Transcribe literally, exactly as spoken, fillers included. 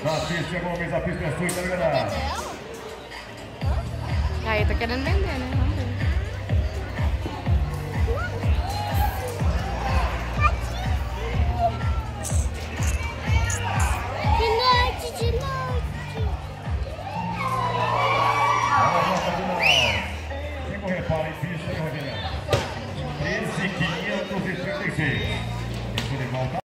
Já assiste alguma vez a pista é sua, tá galera? Aí tá querendo vender, né? Vamos ver. De noite, de noite. Cinco reparo em pista, hein, Rodinha? treze mil quinhentos e trinta e seis.